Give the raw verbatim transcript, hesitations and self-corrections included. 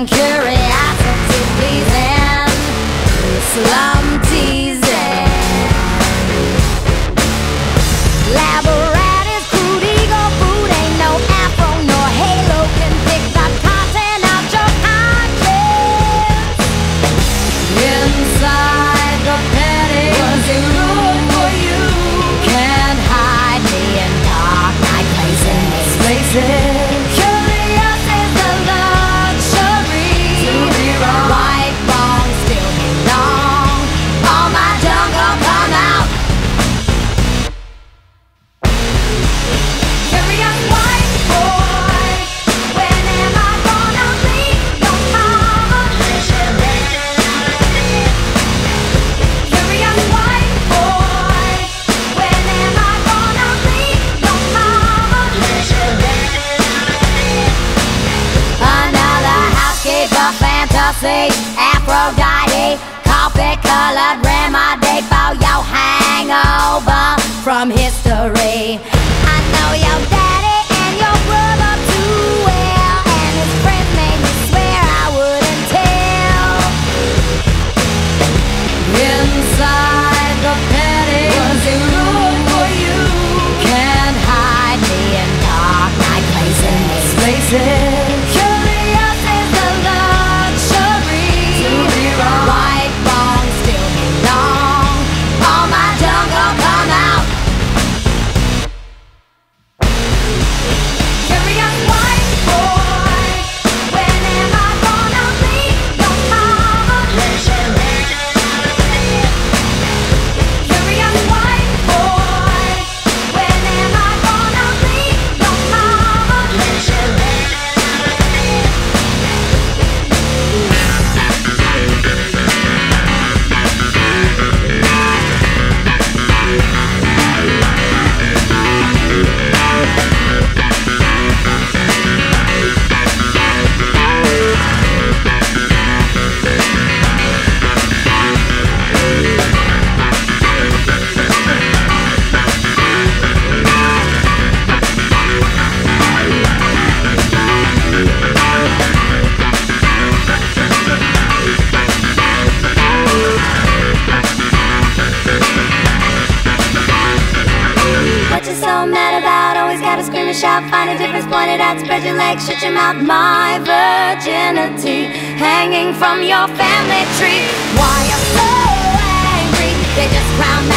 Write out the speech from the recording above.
curiosity pleasing, slum teasing. Laboratus, crude ego food, ain't no afro nor halo can pick the content out your conscience. Inside the petty, was it good for you? Can't hide me in dark night places, places. Curious is the luxury. White wrong still belong. All my jungle come out. Curious white boy, when am I gonna leave your mama? Curious white boy, when am I gonna leave your mama? Another housekeeper fantasy, Aphrodite, coffee colored remedy for your hangover from history. I know your daddy and your brother too well, and his friends made me swear I wouldn't tell. Inside the petty, was it good for you? Can't hide me in dark night places, places. Curious is the luxury. White wrong still belong. All my jungle come out. Curious white boy, when am I gonna leave your mama? Curious white boy, when am I gonna leave your mama? What you so mad about? Always gotta scream and shout. Find a difference, point it out, spread your legs, shut your mouth. My virginity hanging from your family tree. Why you so angry? They just crown